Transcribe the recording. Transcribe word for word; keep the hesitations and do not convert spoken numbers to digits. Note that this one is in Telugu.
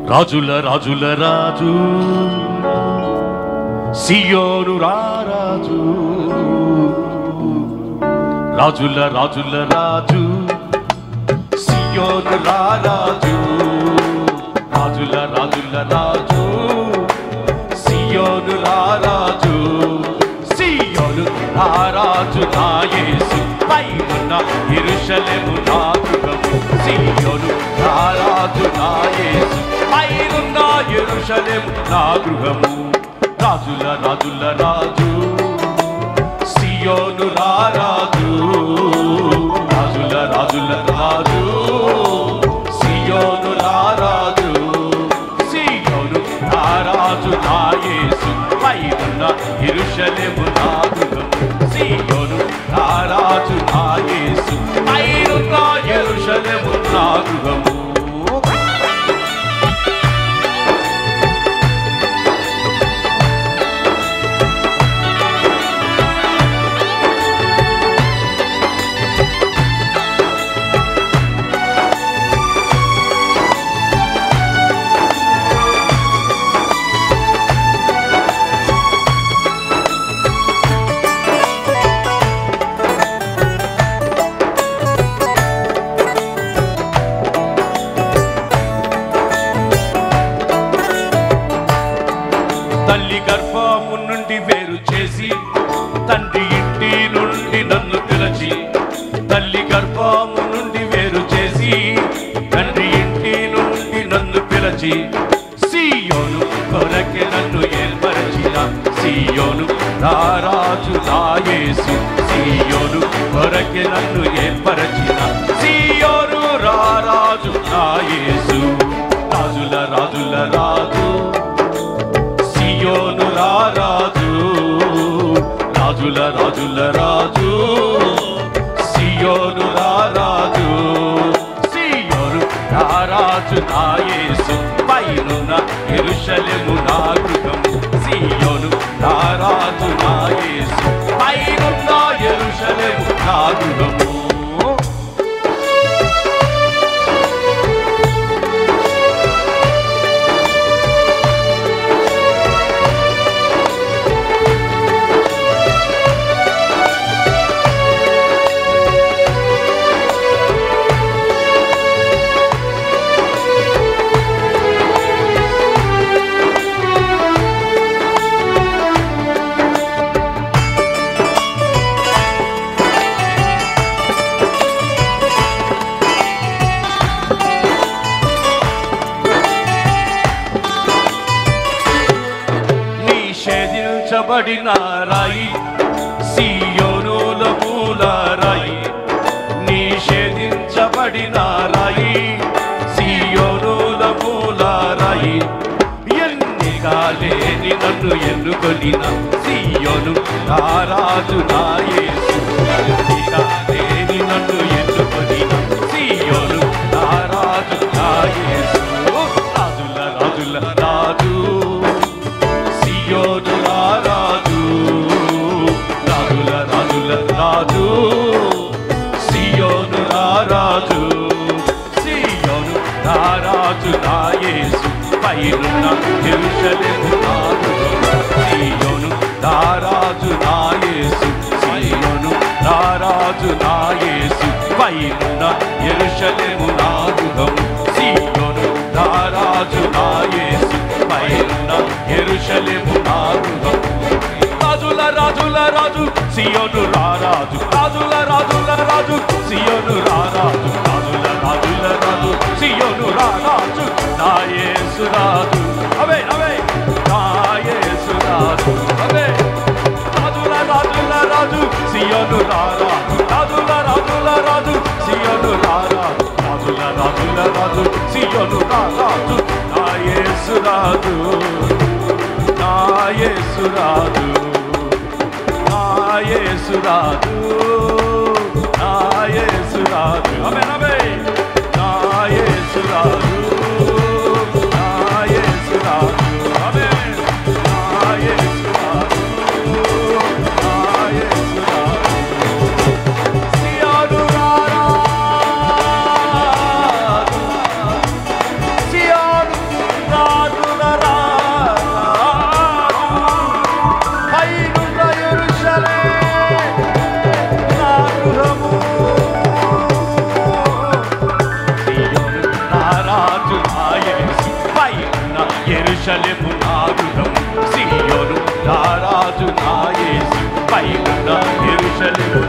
రాజుల రాజుల రాజు సియోను రారాజు, రాజుల రాజుల రాజు సియోను రారాజు, రాజుల రాజుల రాజు సియోను రారాజు, సియోను రారాజు నా యేసు పైనున్న యెరూషలేము నా గృహము, సియోను రారాజు నా యేసు పైనున్న యెరూషలేము నా గృహము, రాజుల రాజుల రాజు సియోను రారాజు, రాజుల రాజుల రాజు సియోను రారాజు, సియోను రారాజు నా యేసు పైనున్న యెరూషలేము నా గృహము, సియోను రారాజు నా యేసు పైనున్న యెరూషలేము నా గృహము. తల్లి గర్భము నుండి వేరు చేసి తండ్రి ఇంటి నుండి నన్ను పిలిచి, తల్లి గర్భము నుండి వేరు చేసి తండ్రి ఇంటి నుండి నన్ను పిలిచి, సియోను కొరకే నన్ను ఏర్పరచిన సియోను రారాజు నా యేసు, సియోను కొరకే నన్ను ఏర్పరచిన సియోను రారాజు నా యేసు, రాజుల రాజుల రాజు సియోను రారాజు, రాజుల రాజుల రాజు సియోను రారాజు, సియోను రారాజు నా యేసు పైనున్న యెరూషలేము నా గృహము, సియోను రారాజు నా యేసు పైనున్న యెరూషలేము నా గృహము. నిషేధించబడిన రాయి సియోనుల మూల రాయి, నిషేధించబడిన రాయి సియోనుల మూల రాయి, ఎన్నికలేని నన్ను ఎన్నుకొనిన సియోను రారాజు నా యేసు, ఎన్నికలేని నన్ను ఎన్నుకొనిన సియోను రారాజు నా యేసు, రాజుల రాజుల రాజు సియోను రారాజు, రాజుల రాజుల రాజు సియోను రారాజు, సియోను రారాజు నా యేసు పైనున్న యెరూషలేము నా గృహము, సియోను రారాజు నా యేసు, సియోను రారాజు నా యేసు పైనున్న యెరూషలేము నా గృహము, సియోను రారాజు నా యేసు పైనున్న యెరూషలేము నా గృహము, రాజుల రాజుల రాజు సియోను రారాజు, రాజుల రాజుల రాజు సియోను రారాజు, రాజుల రాజుల రాజు సియోను రారాజు నా యేసు రాజు, అవే అవే నా యేసు రాజు, అవే రాజుల రాజుల రాజు సియోను రారాజు, రాజుల రాజుల రాజు సియోను రారాజు, రాజుల రాజుల రాజు సియోను రారాజు నా యేసు రాజు, నా యేసు రాజు, నా యేసు రాజు, నా యేసు రాజు, ఆమేన్ ఆమేన్, నా యేసు రాజు, నా యేసు రాజు, ఆమేన్, నా యేసు రాజు, నా యేసు రాజు, సియోను రారాజు, సియోను యెరూషలేము నా గృహం, సీయోను రారాజు నా యేసు పైనున్న యెరూషలేము